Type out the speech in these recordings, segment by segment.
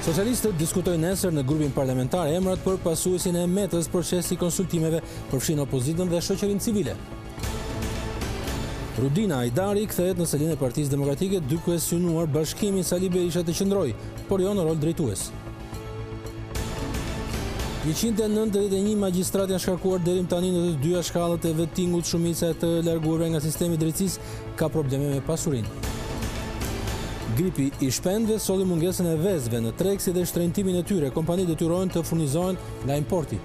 Socialistët diskutojnë nesër në grupin parlamentar emrat për pasuesin e metës procesi konsultimeve përfshin opozitën dhe shoqërinë civile. Rudina Hajdari kthehet në selinë e Partisë Demokratike duke synuar bashkimin Sali Berisha të qëndrojë, por jo në rol drejtues. 191 magistrat janë shkarkuar deri tani në të dyja shkallët e vettingut. Shumica e të larguarve nga sistemi i drejtësisë ka probleme me pasurinë. Gripi i shpendëve solli mungesën e vezëve në tregsi dhe shtrëngtimin e tyre. Kompanitë detyrohen të furnizohen nga importi.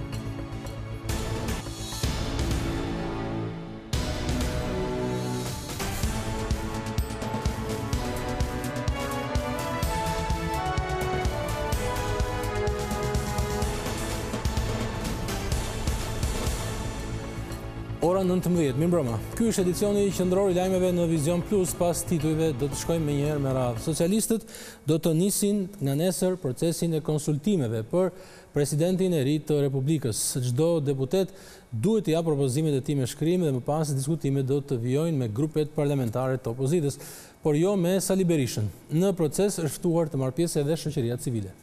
Ora 19, mirëmbrëma. Ky është edicioni qendror i lajmeve në Vision Plus. Pas titujve do të shkojmë menjëherë me radhë. Socialistët do të nisin nga nesër procesin e konsultimeve për presidentin e ri të Republikës. Çdo deputet duhet të japë propozimet e tij me shkrim dhe më pas diskutimet do të vijojnë me grupet parlamentare të opozitës, por jo me Sali Berishën. Në proces është ftuar të marrë pjesë edhe shoqëria civile.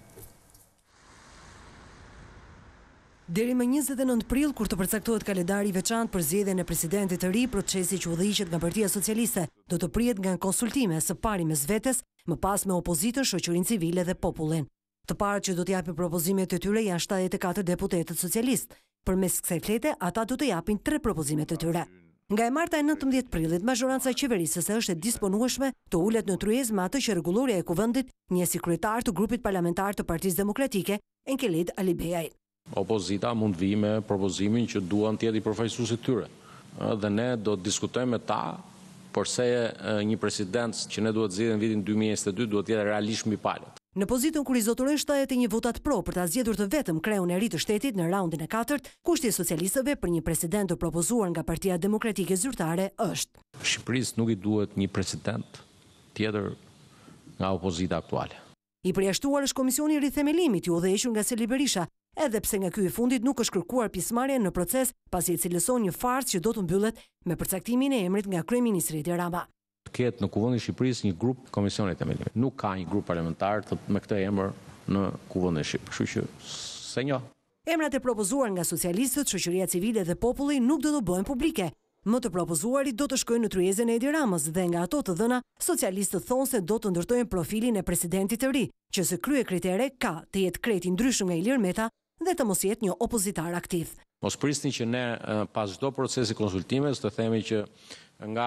Deri më 29 prill, kur të përcaktohet kalendari i veçantë për zgjedhjen e presidentit të ri, procesi që udhëhiqet nga Partia Socialiste do të prihet nga konsultime, së pari mes vetes, më pas me opozitën, shoqërinë civile dhe popullin. Të parët që do të japin propozimet e tyre janë 74 deputetët socialistë. Përmes kësaj flete, ata do të japin 3 propozimet e tyre. Nga e marta e 19 prillit, mazhoranca e qeverisë së është e disponueshme të ulet në tryezë me atë që rregulloria e kuvendit njeh si kryetar të grupit parlamentar të Partisë Demokratike, Enkelit Alibejaj. Opozita mund vi me propozimin që duan të jetë i përfaqësuesit tyre. Dhe ne do të diskutojmë me ta përse një president që ne duhet zgjedhim në vitin 2022 duhet të jetë realisht mbi palët. Në pozitën kur i zotëron 71 votat pro për ta zgjedhur të vetëm kreun e ri të shtetit në raundin e 4, kushti i socialistëve për një president të propozuar nga Partia Demokratike Zyrtare është: Shqipërisë nuk i duhet një president tjetër nga opozita aktuale. I përjashtuar është Komisioni i Rithemelimit, i udhëhequr nga Sali Berisha, edhe pse nga ky i fundit nuk është kërkuar pjesëmarrje në proces, pasi e cilëson një farsë që do të mbyllet me përcaktimin e emrit nga kryeministri Edi Rama. Ketë në kuvendin e Shqipërisë një grup Komisioni i Themelimit. Nuk ka një grup parlamentar me këtë emër në kuvendin e Shqipërisë. Kështu që se njoh. Emrat e propozuar nga socialistët, shoqëria civile dhe populli nuk do të bëhen publike. Më të propozuarit do të shkojnë në tryezën e Edi Ramës dhe nga ato të dhëna, socialistët thonë se do të ndërtojnë profilin e presidentit të ri, që së krye kritere ka të jetë kreti ndryshëm nga Ilir Meta dhe të mos jetë një opozitar aktiv. Mos prisni që ne pas çdo procesi konsultimes të themi që nga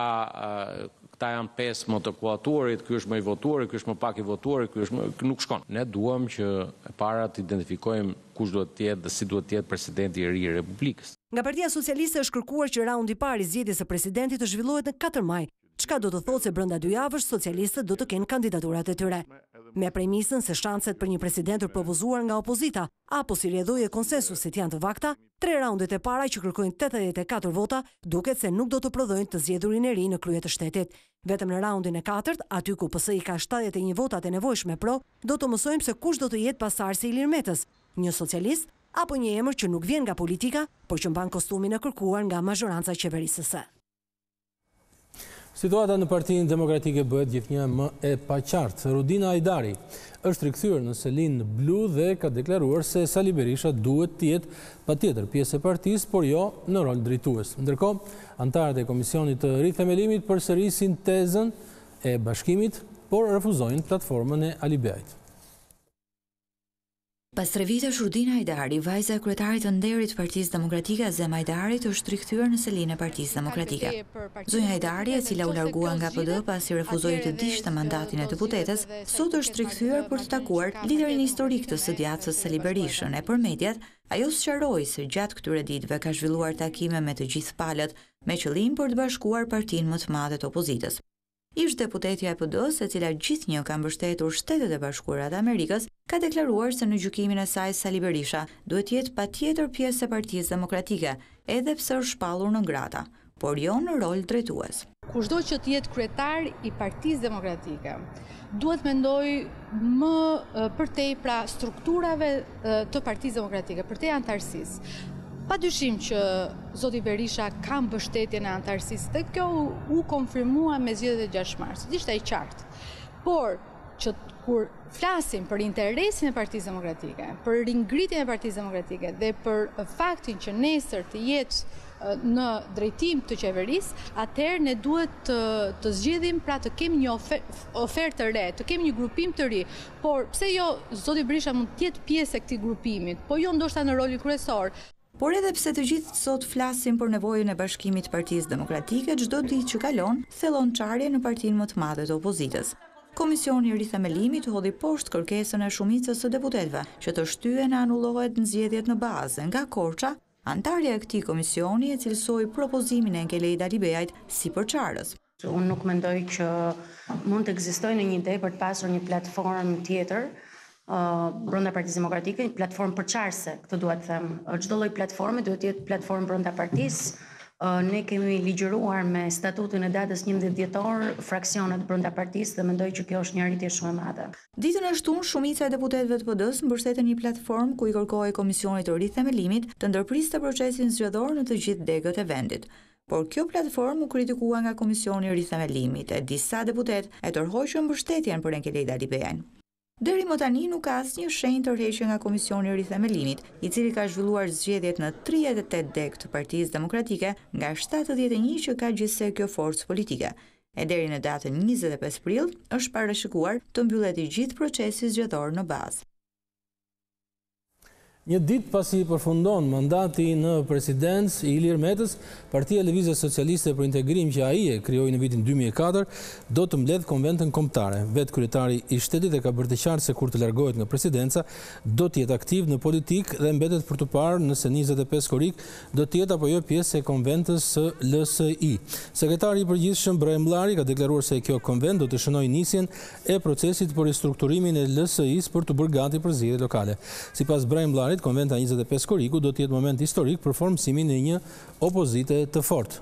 këta janë 5 më të kuatuarit, ky është më i votuar, ky është më pak i votuar, nuk shkon. Ne duam që e para të identifikojmë kush duhet të jetë dhe si duhet të jetë presidenti i ri i Republikës. Nga Partia Socialiste është kërkuar që raundi i parë i zgjedhjes së presidentit të zhvillohet në 4 maj, çka do të thotë se brenda 2 javësh socialistët do të kenë kandidaturat e tyre. Me premisën se shanset për një president të propozuar nga opozita apo si rrjedhoje konsensusit janë të vakta, 3 raundet e para që kërkojnë 84 vota duket se nuk do të prodhojnë të zgjedhurin e ri në krye të shtetit. Vetëm në raundin e 4, aty ku PS-i ka 71 votat e nevojshme pro, do të mësojmë se kush do të jetë pasardhësi i Ilir Metës, një socialist apo një emër që nuk vjen nga politika, por që mban kostumin e kërkuar nga mazhoranca qeverisëse. Situata në Partinë Demokratike bëhet gjithnjë më e paqartë. Rudina Hajdari është rikthyer në selinë blu dhe ka deklaruar se Sali Berisha duhet të jetë patjetër pjesë e partisë, por jo në rol drejtues. Ndërkohë, antarët e Komisionit të Rithemelimit përsërisin tezën e bashkimit, por refuzojnë platformën e Alibejajt. Pas 3 vitesh, Rudina Hajdari, vajza e kryetarit të nderit Partisë Demokratike Azem Hajdarit, është rikthyer në selinë e Partisë Demokratike. Zonja Hajdari, e cila u largua nga PD pasi refuzoi të digjte mandatin e deputetes, sot është rikthyer për të takuar liderin historik të së djatës Sali Berishën. E për mediat, ajo sqaroi se gjatë këtyre ditëve ka zhvilluar takime me të gjithë palët, me qëllim për të bashkuar partinë më të madhe të opozitës. Ish deputetja e PD-s, e cila gjithnjë ka mbështetur Shtetet e Bashkuara të Amerikës, ka deklaruar se në gjykimin e saj Sali Berisha duhet jetë patjetër pjesë e Partisë Demokratike, edhe pse është shpallur në ngrata, por jo në rol drejtues. Kushdo që të jetë kryetar i Partisë Demokratike, duhet mendoj më përtej pra strukturave të Partisë Demokratike, përtej antarësisë. Pa dyshim që zoti Berisha ka mbështetjen e antarësisë dhe kjo u konfirmua me zgjedhjet e 6 marsit. Ishte e qartë. Por që kur flasim për interesin e Partisë Demokratike, për ringritjen e Partisë Demokratike dhe për faktin që nesër të jetë në drejtim të qeverisë, atëherë ne duhet të zgjidhim, pra të kemi një ofertë të re, të kemi një grupim të ri. Por pse jo zoti Berisha mund të jetë pjesë e këtij grupimit, po jo ndoshta në rolin kryesor. Por edhe pse të gjithë sot flasin për nevojën e bashkimit të Partisë Demokratike, çdo ditë që kalon thellon çarje në partinë më të madhe të opozitës. Komisioni i rithemelimit hodhi poshtë kërkesën e shumicës së deputetëve që të shtyhen e anullohet nxjerrjet në bazë nga Korça. Antarja e këtij komisioni e cilësoi propozimin e Enkelej Dalibejait si përçarës. Unë nuk mendoj që mund të ekzistojë një ide për të pasur një platformë tjetër brenda Partisë Demokratike, një platformë përçarëse, këtë dua të them. Çdo lloj platforme duhet të jetë platformë brenda partisë. Ne kemi ligjëruar me statutin e datës 11 dhjetor fraksionet brenda partisë dhe mendoj që kjo është një arritje shumë e madhe. Ditën e shtunë, shumica e deputetëve të PD-s mbështetën një platformë ku i kërkohej Komisionit të Rithemelimit të ndërpriste procesin zgjedhor në të gjithë degët e vendit. Por kjo platformë u kritikua nga Komisioni i Rithemelimit e disa deputetë e tërhoqën mbështetjen për Enkelej Dalibejin. Deri më tani nuk ka asnjë shenjë tërheqje nga Komisioni i Rithemelimit, i cili ka zhvilluar zgjedhjet në 38 degë të Partisë Demokratike nga 71 që ka gjithsej kjo forcë politike. E deri në datën 25 prill është parashikuar të mbyllet i gjithë procesi zgjedhor në bazë. Një ditë pasi përfundon mandati në presidencë i Ilir Metës, Partia e Lëvizjes Socialiste për Integrim që ai e krijoi në vitin 2004, do të mbledh konventën kombëtare. Vetë kryetari i shtetit e ka bërë të qartë se kur të largohet nga presidenca, do të jetë aktiv në politikë dhe mbetet për të parë nëse 25 korrik do të jetë apo jo pjesë e konventës së LSI. Sekretari i përgjithshëm Brahim Llari ka deklaruar se kjo konvent do të shënojë nisjen e procesit për ristrukturimin e LSI-s për të bërë gati për zgjedhjet lokale. Sipas Brahim Llarit, konventa 25 korriku do të jetë moment historik për formësimin e një opozite të fortë.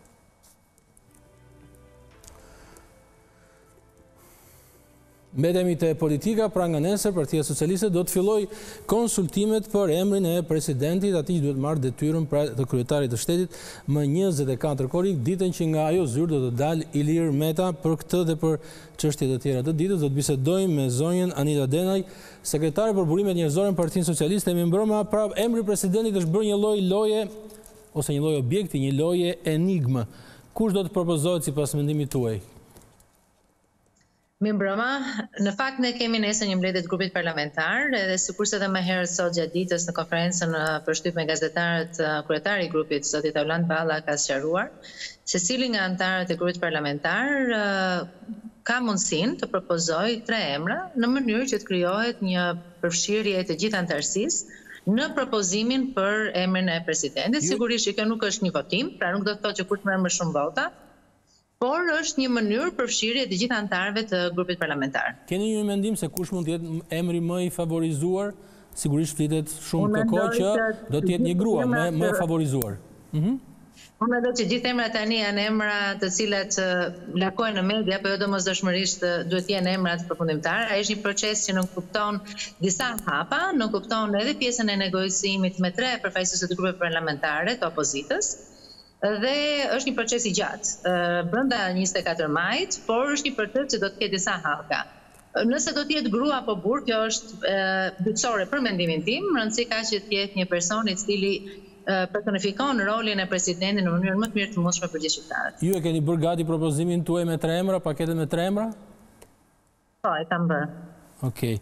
Mbetemi te politika, pra nga nesër Partia Socialiste do të filloj konsultimet për emrin e presidentit, atij që duhet marrë detyrën pra të kryetarit të shtetit më 24 korrik, ditën që nga ajo zyrë do të dalë Ilir Meta. Për këtë dhe për çështje të tjera të ditës do të bisedojmë me zonjën Anita Denaj, sekretare për burimet njerëzore në Partinë Socialiste. Me mbrëma, pra emri i presidentit është bërë një lloj loje ose një lloj objekti, një loje enigmë. Kush do të propozohet sipas mendimit tuaj? Mirëmbrëma, në fakt ne kemi nesër një mbledhje të grupit parlamentar, edhe sikurse edhe më herët sot gjatë ditës në konferencën për shtyp me gazetarët, kryetari i grupit zoti Tauland Balla ka sqaruar se cili nga anëtarët e grupit parlamentar ka mundësinë të propozojë 3 emra në mënyrë që të krijohet një përfshirje të gjithë anëtarësisë në propozimin për emrin e presidentit. Sigurisht që kjo nuk është një votim, pra nuk do të thotë që kush merr më shumë vota, por është një mënyrë përfshirje të gjithë anëtarëve të grupit parlamentar. Keni një mendim se kush mund të jetë emri më i favorizuar? Sigurisht flitet shumë këko që do të jetë një grua më e favorizuar. Unë mendoj që gjithë emrat tani janë emra të cilat larkohen në media, por jo domosdoshmërisht duhet të jenë emra të përfundimtar. Ai është një proces që nuk kupton disa hapa, nuk kupton edhe pjesën e negocimit me 3 përfaqësues të grupeve parlamentare të opozitës. Dhe është një proces i gjatë, brenda 24 majit, por është një proces që do të ketë disa hapa. Nëse do të jetë grua apo burr, kjo është dytësore për mendimin tim, rëndësi ka që të jetë një person i cili personifikon rolin e presidentit në mënyrën më të mirë të mundshme për gjithë shqiptarët. Ju e keni bërë gati propozimin tuaj me 3 emra, paketën me 3 emra? Po, e kam bërë. Okej.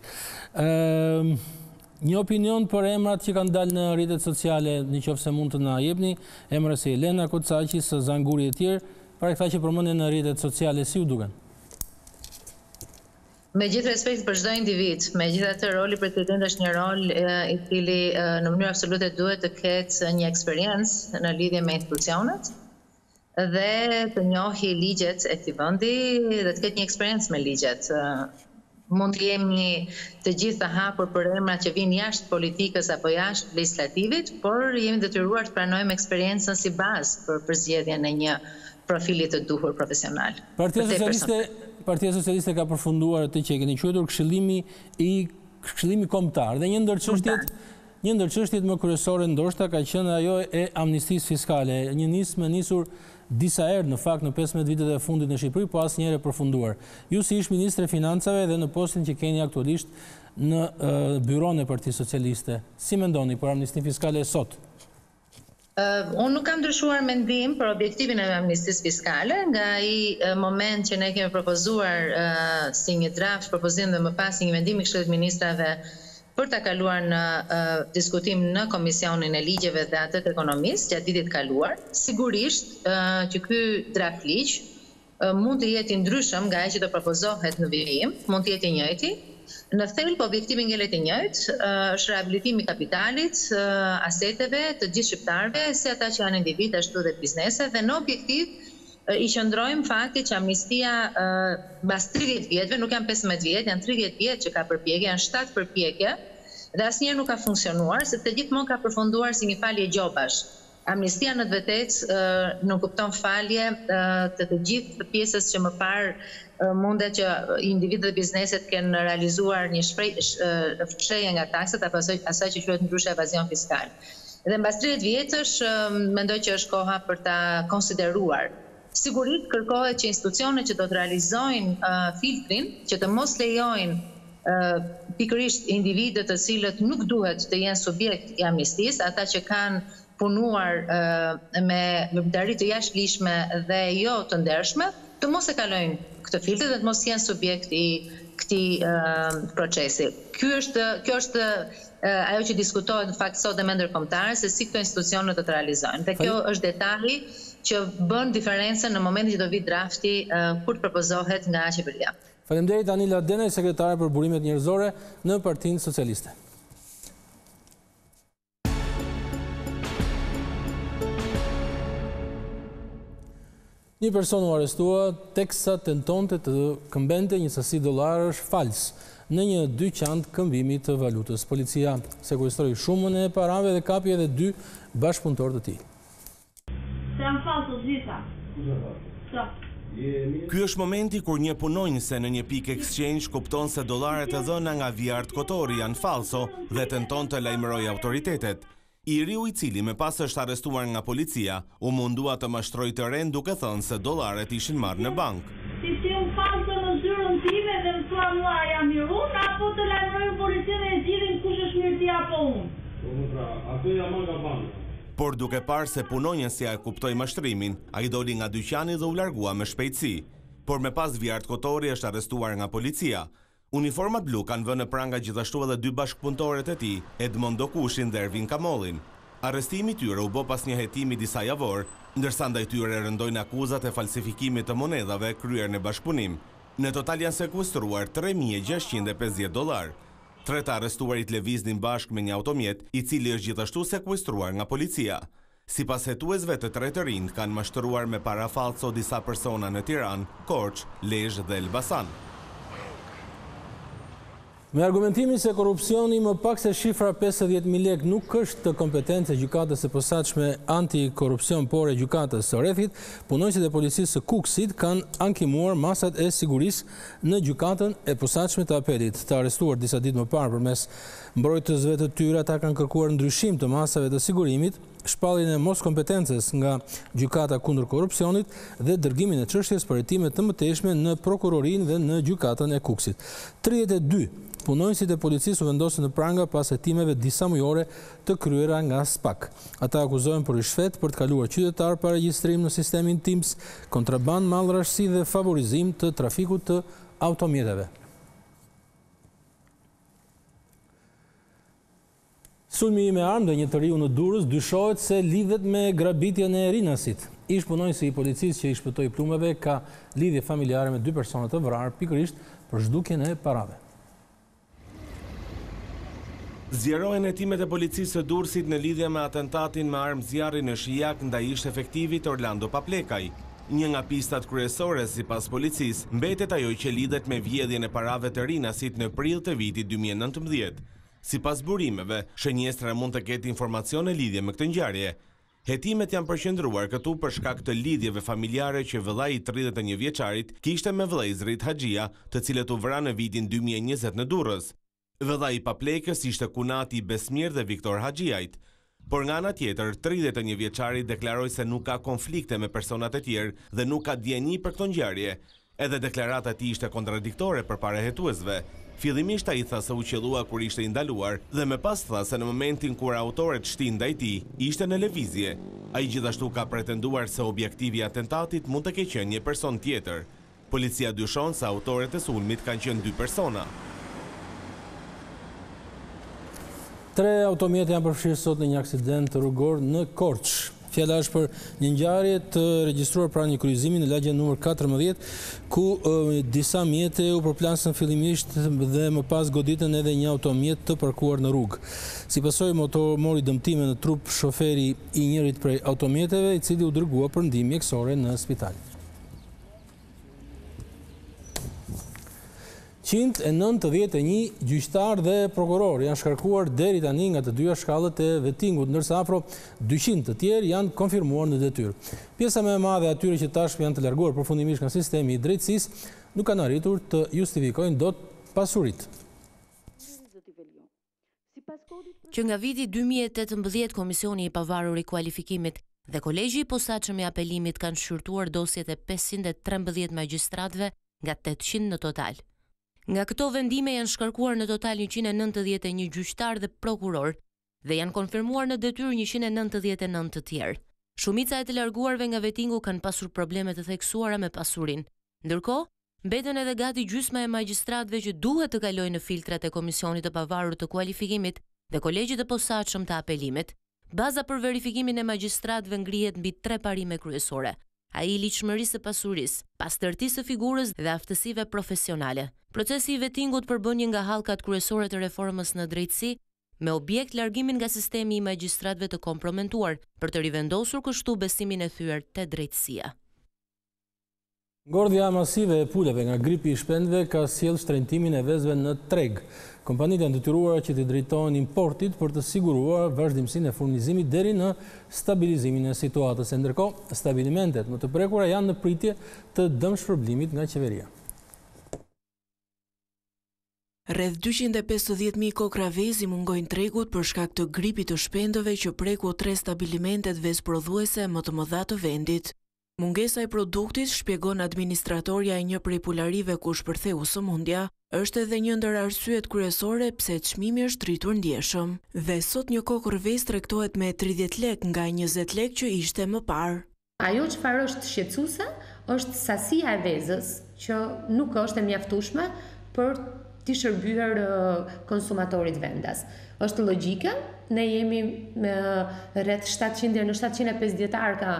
Një opinion për emrat që kanë dalë në rrjetet sociale, nëse mund të na jepni, emra si Elena Kocaqi, Zanguri e tjerë, para këta që përmenden në rrjetet sociale, si u duken? Me gjithë respekt për çdo individ, megjithatë roli i presidentit është një rol i cili në mënyrë absolute duhet të ketë një eksperiencë në lidhje me institucionet dhe të njohë ligjet e këtij vendi dhe të ketë një eksperiencë me ligjet. Mund të jemi të gjithë të hapur për emrat që vinë jashtë politikës apo jashtë legislativit, por jemi detyruar të pranojmë eksperiencën si bazë për zgjedhjen e një profili të duhur profesional. Partia Socialiste ka përfunduar atë që e keni quajtur këshillimi kombëtar dhe një ndër çështjet më kryesore ndoshta ka qenë ajo e amnistisë fiskale, një nismë nisur disa herë në fakt në 15 vitet e fundit në Shqipëri, po asnjëherë e përfunduar. Ju si ish ministre financave dhe në postin që keni aktualisht në byron e Partisë Socialiste, si mendoni për amnistinë fiskale e sot? Unë nuk kam ndryshuar mendim për objektivin e amnistisë fiskale, nga ai moment që ne kemi propozuar si një draft propozim dhe më pas si një vendim i Këshillit të Ministrave për ta kaluar në diskutim në Komisionin e Ligjeve dhe atë të Ekonomisë gjatë vitit kaluar. Sigurisht që ky draft ligj mund të jetë i ndryshëm nga ajo që do propozohet në vijim, mund të jetë i njëjti. Në thelb, objektivi ngelet i njëjtë, është rehabilitimi i kapitalit, aseteve të gjithë shqiptarëve, si ata që janë individ ashtu dhe biznese, dhe në objektiv i qëndrojmë faktit që amnistia mbas 30 vjetëve, nuk janë 15 vjetë, janë 30 vjetë që ka përpjekje, janë 7 përpjekje, dhe asnjëherë nuk ka funksionuar, sepse gjithmonë ka përfunduar si një falje gjobash. Amnistia në të vërtetë nuk kupton falje të gjithë pjesës që më parë mundet që individët dhe bizneset kanë realizuar një fshehje nga taksat apo asaj që quhet ndryshe evazion fiskal. Dhe mbas 30 vjetësh mendoj që është koha për ta konsideruar. Sigurisht kërkohet që institucionet që do të realizojnë filtrin, që të mos lejojnë pikërisht individët të cilët nuk duhet të jenë subjekt i amnistisë, ata që kanë punuar me veprimtari të jashtëligjshme dhe jo të ndershme, të mos e kalojnë këtë filtr dhe të mos jenë subjekt i këtij procesi. Kjo është ajo që diskutohet në fakt sot dhe me ndërkombëtarë, se si këto institucione do të realizojnë. Dhe kjo është detaji që bën diferencën në momentin që do vi drafti kur të propozohet nga qeveria. Faleminderit Anila Denaj, sekretare për burimet njerëzore në Partinë Socialiste. Një person u arrestua teksa tentonte të këmbente një sasi dollarësh fals në një dyqan këmbimi të valutës. Policia sekuestroi shumën e parave dhe kapi edhe 2 bashkëpunëtorë të tij. Ky është momenti kur një punonjëse në një pikë exchange kupton se dollaret e dhëna nga Vjart Kotori janë falso dhe tenton të lajmërojë autoritetet. I riu i cili me pas është arrestuar nga policia, u mundua të mashtroj të ren duke thënë se dollaret ishin marrë në bank. Si unë falso në zyrën time dhe më thua mua jam i runë, apo të lajmërojnë policinë e zgjidhin kush është mirëtia apo unë. Ato jam nga banka. Por duke parë se punonjësja e kuptoi mashtrimin, ai doli nga dyqani dhe u largua me shpejtësi. Por me pas Vjart Kotori është arrestuar nga policia. Uniformat blu kanë vënë në pranga gjithashtu edhe 2 bashkëpunëtorët e tij, Edmondo Kushin dhe Ervin Kamollin. Arrestimi i tyre u bë pas një hetimi disa javor, ndërsa ndaj tyre rëndojnë akuzat e falsifikimit të monedhave kryer në bashkëpunim. Në total janë sekuestruar $3.650. 3 të arrestuarit lëviznin bashkë me një automjet, i cili është gjithashtu sekuestruar nga policia. Sipas hetuesve të 3 të rinj kanë mashtruar me para falso disa persona në Tiranë, Korçë, Lezhë dhe Elbasan. Me argumentimin se korrupsioni më pak se shifra 50.000 lekë nuk është të kompetencë e gjykatës së posaçme antikorrupsion, por e gjykatës së Rrethit, punonjësit e policisë së Kukësit kanë ankimuar masat e sigurisë në gjykatën e posaçme të Apelit. Të arrestuar disa ditë më parë përmes mbrojtësve të tyre, ata kanë kërkuar ndryshim të masave të sigurimit, shpalljen e mos kompetencës nga gjykata kundër korrupsionit dhe dërgimin e çështjes për hetime të mëtejshme në prokurorinë dhe në gjykatën e Kukësit. 32 punonjësit e policisë u vendosën në pranga pas hetimeve disa mujore të kryera nga SPAK. Ata akuzohen për rishfet për të kaluar qytetar pa regjistrim në sistemin TIMS, kontraband, mallrashësi dhe favorizim të trafikut të automjeteve. Sulmi me armë dhe një të riu në Durrës dyshohet se lidhet me grabitjen e Rinasit. Ish punonjësi i policisë që i shpëtoi plumeve ka lidhje familjare me 2 persona të vrarë pikërisht për zhdukjen e parave. Zgjerohen hetimet e policisë së Durrësit në lidhje me atentatin me armë zjarri në Shijak ndaj ish efektivit Orlando Paplekaj. Një nga pistat kryesore sipas policisë mbetet ajo që lidhet me vjedhjen e parave të Rinasit në prill të vitit 2019. Sipas burimeve, shënjestra mund të ketë informacione lidhje me këtë ngjarje. Hetimet janë përqendruar këtu për shkak të lidhjeve familjare që vëllai i 31 vjeçarit kishte me vëllezërit Haxhia, të cilët u vranë në vitin 2020 në Durrës. Vëllai i Paplekës ishte kunati i Besmir dhe Viktor Haxhiait. Por nga ana tjetër, 31 vjeçari deklaroi se nuk ka konflikte me personat e tjerë dhe nuk ka djeni për këto ngjarje. Edhe deklarata e tij ishte kontradiktore përpara hetuesve. Fillimisht ai tha se u qellua kur ishte i ndaluar dhe më pas tha se në momentin kur autorët shtin ndaj tij, ishte në lëvizje. Ai gjithashtu ka pretenduar se objektivi i atentatit mund të ketë qenë një person tjetër. Policia dyshon se autorët e sulmit kanë qenë 2 persona. 3 automjete janë përfshirë sot në një aksident rrugor në Korçë. Fjala është për një ngjarje të regjistruar pranë një kryqëzimi në lagjen numër 14, ku disa mjete u përplasën fillimisht dhe më pas goditën edhe një automjet të parkuar në rrugë. Si pasojë mori dëmtime në trup shoferi i njërit prej automjeteve, i cili u dërgua për ndihmë mjekësore në spital. 191 gjyqtar dhe prokuror janë shkarkuar deri tani nga të dyja shkallët e vettingut, ndërsa afro 200 të tjerë janë konfirmuar në detyrë. Pjesa më e madhe e atyre që tashmë janë të larguar përfundimisht nga sistemi i drejtësisë nuk kanë arritur të justifikojnë dot pasuritë. Që nga viti 2018 Komisioni i Pavarur i Kualifikimit dhe Kolegji i Posaçëm i Apelimit kanë shqyrtuar dosjet e 513 magjistratëve nga 800 në total. Nga këto vendime janë shkarkuar në total 191 gjyqtar dhe prokuror dhe janë konfirmuar në detyrë 199 të tjerë. Shumica e të larguarve nga vettingu kanë pasur probleme të theksuara me pasurinë. Ndërkohë, mbeten edhe gati gjysma e magjistratëve që duhet të kalojnë në filtrat e Komisionit të Pavarur të Kualifikimit dhe Kolegjit të Posaçëm të Apelimit. Baza për verifikimin e magjistratëve ngrihet mbi 3 parime kryesore: ai i ligjshmërisë së pasurisë, pastërtisë së figurës dhe aftësive profesionale. Procesi i vettingut përbën një nga hallkat kryesore të reformës në drejtësi, me objekt largimin nga sistemi i magjistratëve të komprometuar, për të rivendosur kështu besimin e thyer te drejtësia. Ngordhja masive e puleve nga gripi i shpendëve ka sjellë shtrëngimin e vezëve në treg. Kompanitë janë detyruara që të drejtohen importit për të siguruar vazhdimsinë e furnizimit deri në stabilizimin e situatës. Ndërkohë, stabilimentet më të prekura janë në pritje të dëmshpërblimit nga qeveria. Rreth 250.000 kokra vezi mungojnë tregut për shkak të gripit të shpendëve që preku 3 stabilimentet vezprodhuese më të mëdha të vendit. Mungesa e produktit, shpjegon administratorja e një prej pularive ku shpërtheu sëmundja, është edhe një ndër arsyet kryesore pse çmimi është rritur ndjeshëm. Dhe sot një kokër vezë tregtohet me 30 lek nga 20 lek që ishte më parë. Ajo çfarë është shqetësuese është sasia e vezës, që nuk është e mjaftueshme për të shërbyer konsumatorit vendas. Është logjike, ne jemi me rreth 700 deri në 750 arka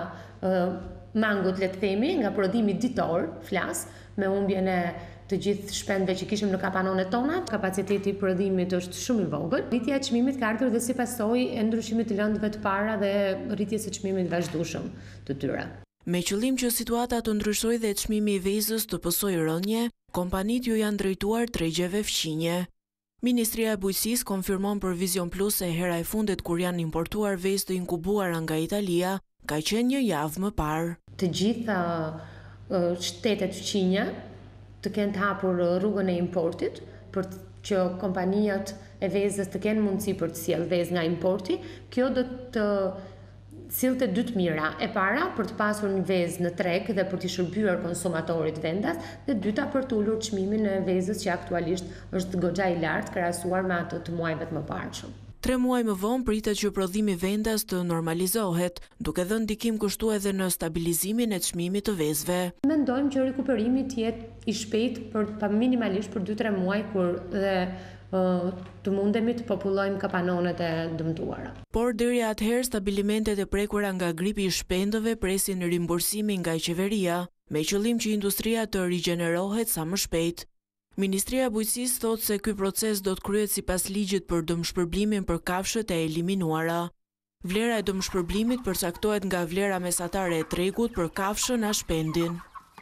mangut, le të themi, nga prodhimi ditor, flas, me humbjen e të gjithë shpendëve që kishim në kapanonet tona. Kapaciteti i prodhimit është shumë i vogël. Rritja e çmimit ka ardhur dhe si pasojë e ndryshimit të lëndëve të para dhe rritjes së çmimit vazhdueshëm të tyre. Me qëllim që situata të ndryshojë dhe çmimi i vezës të pësojë rënje, kompanitë ju janë drejtuar tregjeve fqinje. Ministria e Bujqësisë konfirmon për Vision Plus se hera e fundit kur janë importuar vezë të inkubuara nga Italia ka qenë një javë më parë. Të gjitha shtetet fqinje të kenë të hapur rrugën e importit për që kompanijat e vezës të kenë mundësi për të sjellë vezë nga importi. Kjo do të sillte 2 të mira. E para për të pasur një vezë në treg dhe për të shërbyer konsumatorit vendas, dhe dyta për të ulur çmimin e vezës që aktualisht është goxha i lartë krahasuar me atë të muajve të mëparshëm. 3 muaj më vonë pritet që prodhimi vendas të normalizohet, duke dhënë ndikim kështu edhe në stabilizimin e çmimit të vezëve. Mendojmë që rikuperimi të jetë i shpejtë minimalisht për 2-3 muaj kur dhe të mundemi të popullojmë kapanonet e dëmtuara. Por deri atëherë stabilimentet e prekura nga gripi i shpendëve presin rimbursimin nga qeveria, me qëllim që industria të rigjenerohet sa më shpejt. Ministria e Bujqësisë thotë se ky proces do të kryhet sipas ligjit për dëmshpërblimin për kafshët e eliminuara. Vlera e dëmshpërblimit përcaktohet nga vlera mesatare e tregut për kafshën a shpendin.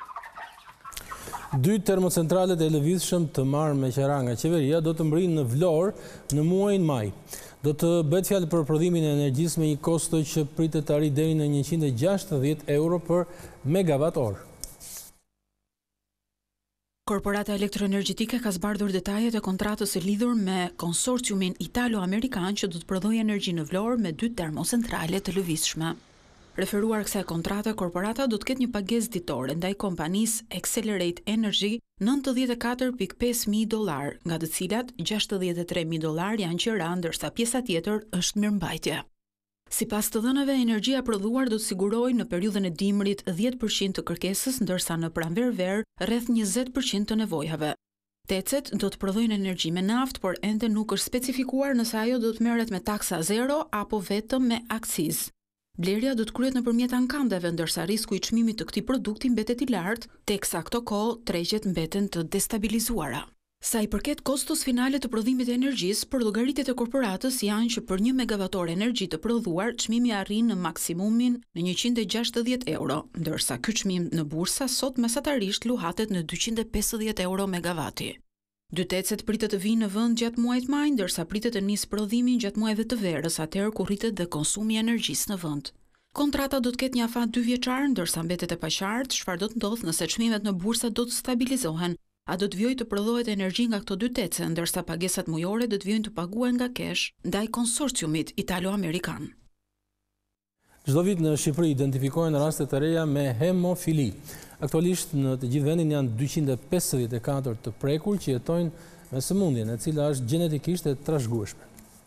2 termocentralet e lëvizshëm të marrë me qera nga qeveria do të mbrijnë në Vlorë në muajin maj. Do të bëhet fjalë për prodhimin e energjisë me një kosto që pritet të arrijë deri në 160 euro për megawatt orë. Korporata elektroenergjetike ka zbardhur detajet e kontratës së lidhur me konsorciumin italo-amerikan që do të prodhojë energji në Vlorë me 2 termocentrale të lëvizshme. Referuar kësaj kontrate, korporata do të ketë një pagesë ditore ndaj kompanisë Accelerate Energy $94.500, nga të cilat $63.000 janë qira, ndërsa pjesa tjetër është mirëmbajtje. Sipas të dhënave, energjia prodhuar do të sigurojë në periudhën e dimrit 10% të kërkesës, ndërsa në pranverë rreth 20% të nevojave. Tecet do të prodhojnë energji me naftë, por ende nuk është specifikuar nëse ajo do të merret me taksa zero apo vetëm me akcizë. Blerja do të kryhet nëpërmjet ankandeve, ndërsa risku i çmimit të këtij produkti mbetet i lartë, teksa këto kohë tregjet mbeten të destabilizuara. Sa i përket kostos finale të prodhimit të energjisë, për llogaritjet e korporatës janë që për 1 megavator energji të prodhuar, çmimi arrin në maksimumin në €160, ndërsa ky çmim në bursa sot mesatarisht luhatet në €250 megavati. Dy tecet pritet të vinë në vend gjatë muajit maj, ndërsa pritet të nisë prodhimi gjatë muajve të verës, atëherë kur rritet dhe konsumi i energjisë në vend. Kontrata do të ketë një afat 2 vjeçar, ndërsa mbetet e paqartë çfarë do të ndodhë nëse çmimet në bursa do të stabilizohen. A do të vijojë të prodhohet energji nga këto 2 tece, ndërsa pagesat mujore do të vijojnë të paguhen nga kesh ndaj konsorciumit italo-amerikan. Çdo vit në Shqipëri identifikohen raste të reja me hemofili. Aktualisht në të gjithë vendin janë 254 të prekur që jetojnë me sëmundjen, e cila është gjenetikisht e trashëgueshme.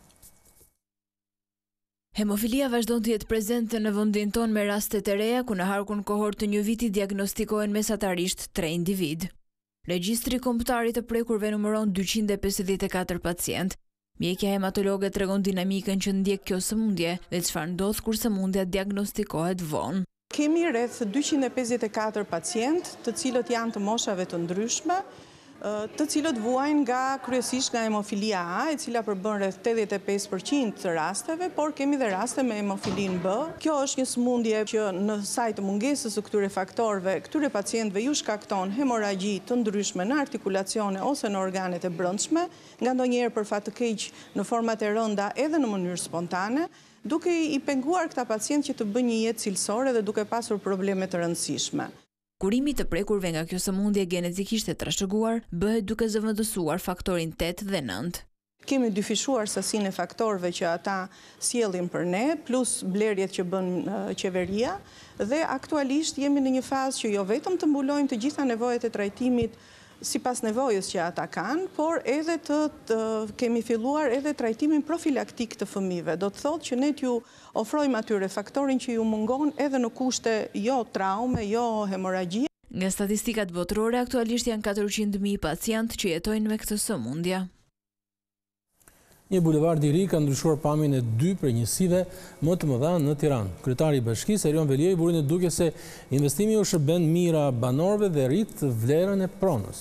Hemofilia vazhdon të jetë prezente në vendin tonë me raste të reja, ku në harkun kohor të një viti diagnostikohen mesatarisht 3 individ. Regjistri kombëtar i të prekurve numëron 254 pacient. Mjekja hematologe tregon dinamikën që ndjek kjo sëmundje dhe çfarë ndodh kur sëmundja diagnostikohet vonë. Kemi rreth 254 pacient, të cilët janë të moshave të ndryshme, të cilët vuajnë nga kryesisht nga hemofilia A, e cila përbën rreth 85% të rasteve, por kemi dhe raste me hemofilin B. Kjo është një sëmundje që në saj të mungesës së këtyre faktorëve, këtyre pacientëve ju shkakton hemoragji të ndryshme në artikulacione ose në organet e brendshme, nga ndonjëherë për fat të keq në format e rënda edhe në mënyrë spontane, duke i penguar këta pacientë që të bëjnë një jetë cilësore dhe duke pasur probleme të rëndësishme. Kurimi të prekurve nga kjo sëmundje genetikisht e trashëguar bëhet duke zëvendësuar faktorin 8 dhe 9. Kemi dyfishuar sasinë e faktorëve që ata sjellin për ne, plus blerjet që bën qeveria, dhe aktualisht jemi në një fazë që jo vetëm të mbulojmë të gjitha nevojat e trajtimit sipas nevojës që ata kanë, por edhe kemi filluar edhe trajtimin profilaktik të fëmijëve. Do të thotë që ne t'ju ofrojmë atyre faktorin që ju mungon edhe në kushte jo traume, jo hemoragji. Nga statistikat botërore, aktualisht janë 400.000 pacient që jetojnë me këtë sëmundje. Një bulevard i ri ka ndryshuar pamjen e 2 prenjësive më të mëdha në Tiranë. Kryetari i Bashkisë Erion Veliej burin e duke se investimi u shërben mira banorëve dhe rrit vlerën e pronës.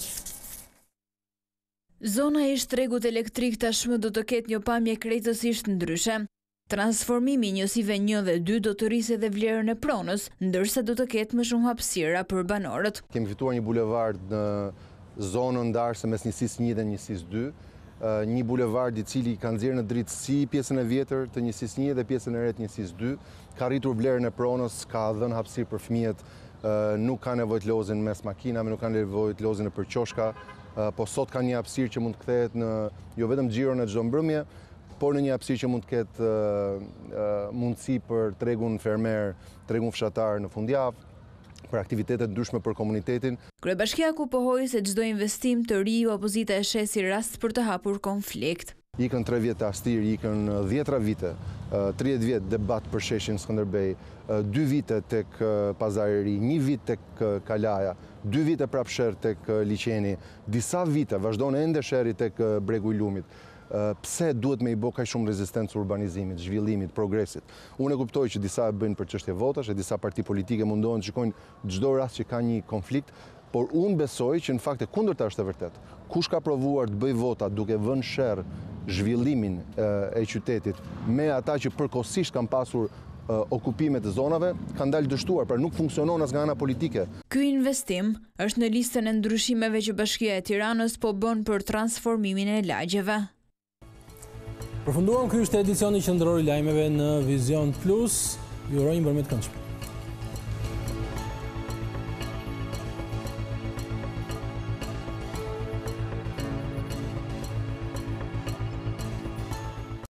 Zona e shtregut elektrik tashmë do të ketë një pamje krejtësisht ndryshe. Transformimi njësive 1 dhe 2 do të rrisë edhe vlerën e pronës, ndërsa do të ketë më shumë hapësira për banorët. Kemi fituar një bulevard në zonën ndarëse mes njësisë 1 dhe njësisë 2. Një bulevard i cili ka nxjerrë në drejtësi pjesën e vjetër të njësisë 1 dhe pjesën e re të njësisë 2, ka rritur vlerën e pronës, ka dhënë hapësirë për fëmijët, nuk ka nevojë të lozin mes makinave, nuk ka nevojë të lozin nëpër qoshka, po sot ka një hapësirë që mund të kthehet në jo vetëm xhiron e çdo mbrëmje, por në një hapësirë që mund të ketë mundësi për tregun fermer, tregun fshatar në fundjavë, për aktivitetet ndryshme për komunitetin. Kryebashkiaku pohoi se çdo investim të ri opozita e sheh si rast për të hapur konflikt. Ikën 3 vjet astir, ikën 10 vite, 30 vjet debat për sheshin Skënderbej, 2 vite tek Pazari i Ri, 1 vit tek Kalaja, 2 vite prapsher tek Liqeni, disa vite vazhdon ende sherri tek Bregu i Lumit. Pse duhet me i bë kaq shumë rezistencë urbanizimit, zhvillimit, progresit. Unë e kuptoj që disa e bëjnë për çështje votash, e disa parti politike mundohen të shikojnë çdo rast që ka një konflikt, por unë besoj që në fakt e kundërta është e vërtet. Kush ka provuar të bëjë vota duke vënë sherr zhvillimin e qytetit me ata që përkohësisht kanë pasur okupimet e zonave, kanë dalë dështuar, pra nuk funksionon as nga ana politike. Ky investim është në listën e ndryshimeve që Bashkia e Tiranës po bën për transformimin e lagjeve. Përfunduam, ky është edicioni qendror i lajmeve në Vision Plus. Ju uroj një mbarëmjet këndshme.